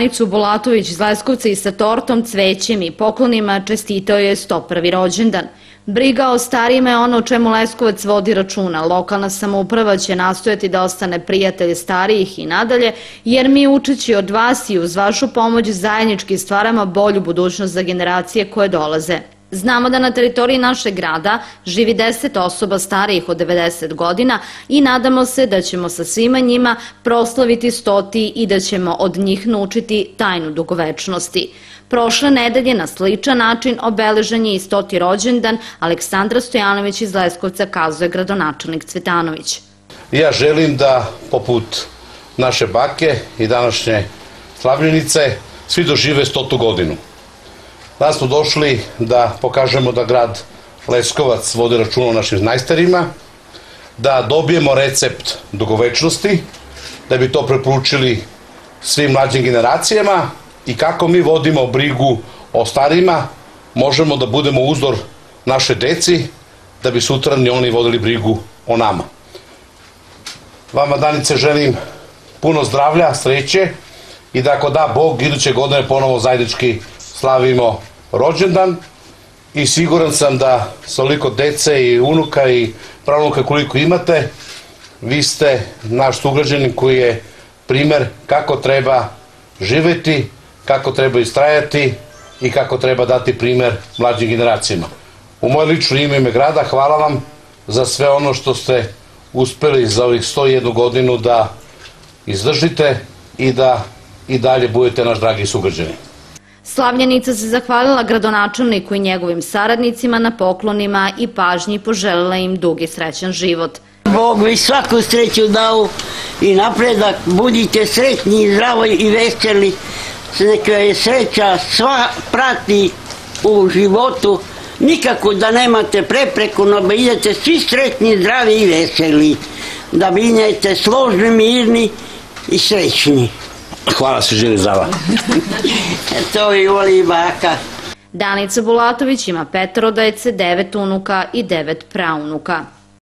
Danicu Bulatović iz Leskovca i sa tortom, cvećem i poklonima čestitao je 101. rođendan. Briga o starijima je ono o čemu Leskovac vodi računa. Lokalna samouprava će nastojati da ostane prijatelj starijih i nadalje, jer mi učeći od vas i uz vašu pomoć zajednički stvaramo bolju budućnost za generacije koje dolaze. Znamo da na teritoriji našeg grada živi 10 osoba starijih od 90 godina i nadamo se da ćemo sa svima njima proslaviti 100. i da ćemo od njih naučiti tajnu dugovečnosti. Prošle nedelje na sličan način obeležen je i 100. rođendan Aleksandra Stojanović iz Leskovca, kazuje gradonačelnik Cvetanović. Ja želim da, poput naše bake i današnje slavljenice, svi dožive 100. godinu. Danas smo došli da pokažemo da grad Leskovac vodi računa o našim najstarijima, da dobijemo recept dugovečnosti, da bi to preporučili svim mlađim generacijama i kako mi vodimo brigu o starijima, možemo da budemo uzor naše deci, da bi sutra ni oni vodili brigu o nama. Vama, Danice, želim puno zdravlja, sreće i da ako da Bog, iduće godine ponovo zajednički slavimo rođendan i siguran sam da sa ovoliko dece i unuka i pravunuka koliko imate, vi ste naš sugrađanin koji je primer kako treba živeti, kako treba istrajati i kako treba dati primer mlađim generacijama. U moje lično ime grada hvala vam za sve ono što ste uspeli za ovih 101 godinu da izdržite i da i dalje budete naš dragi sugrađani. Slavljenica se zahvalila gradonačelniku i njegovim saradnicima na poklonima i pažnji i poželjela im dug i srećan život. Bog vi svaku sreću dao i napredak, budite sretni, zdravo i veseli, neka je sreća sva prati u životu, nikako da nemate prepreku, no da idete svi sretni, zdravi i veseli, da binjete složni, mirni i srećni. Hvala se, živjeli zdrava. To i voli baka. Danica Bulatović ima 5 dece, 9 unuka i 9 praunuka.